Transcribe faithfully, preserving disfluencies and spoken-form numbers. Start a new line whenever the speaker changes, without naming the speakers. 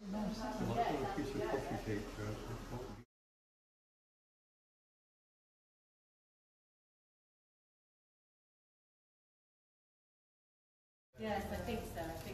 a piece of coffee cake for us.
Yes, I think so.